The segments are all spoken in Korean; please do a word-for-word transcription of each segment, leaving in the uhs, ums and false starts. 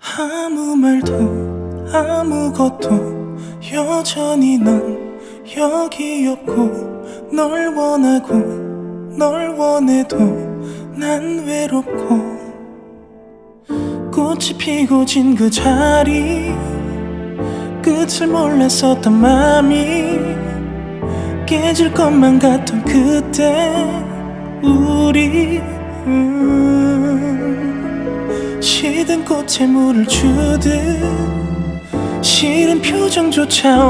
아무 말도 아무것도 여전히 넌 여기 없고, 널 원하고 널 원해도 난 외롭고, 꽃이 피고 진 그 자리 끝을 몰랐었던 맘이 깨질 것만 같던 그때 우리 음 시든 꽃에 물을 주듯 싫은 표정조차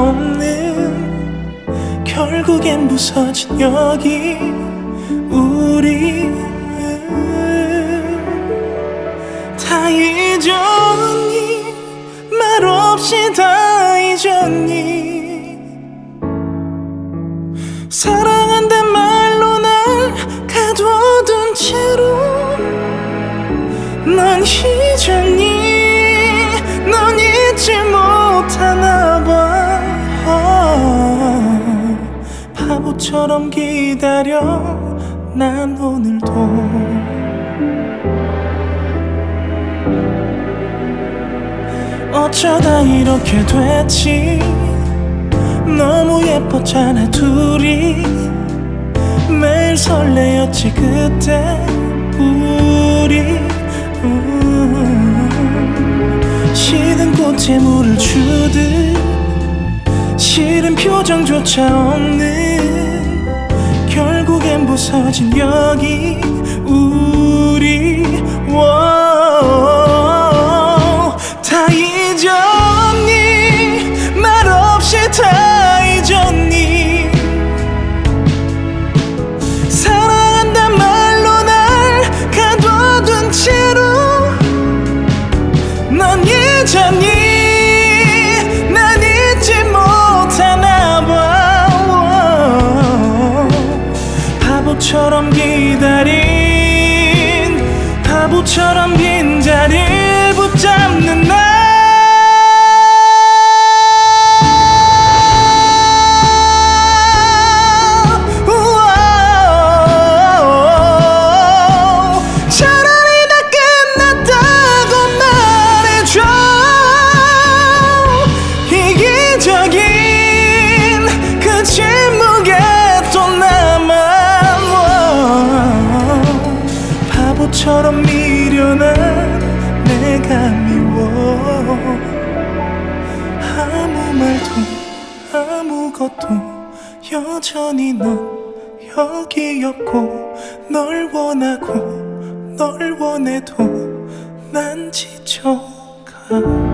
없는 결국엔 부서진 여기 우리 음 다 잊었니? 말 없이 다 잊었니? 사랑한단 말로 날 가둬둔 채로 넌 잊었니? 넌 잊지 못하나 봐. 어, 바보처럼 기다려 난 오늘도. 어쩌다 이렇게 됐지? 너무 예뻤잖아 둘이. 매일 설레었지 그때 우리 음 시든 꽃에 물을 주듯 싫은 표정조차 없는 결국엔 부서진 여기 우리 워 다 잊었니? 말 없이 다 잊었니? 사랑한단 말로 날 가둬둔 채로 넌 잊었니? 난 잊지 못하나 봐. 바보처럼 기다린 바보처럼 빈자리를 붙잡는 날. 처럼 미련한 내가 미워. 아무 말도 아무것도 여전히 넌 여기 없고, 널 원하고 널 원해도 난 지쳐가.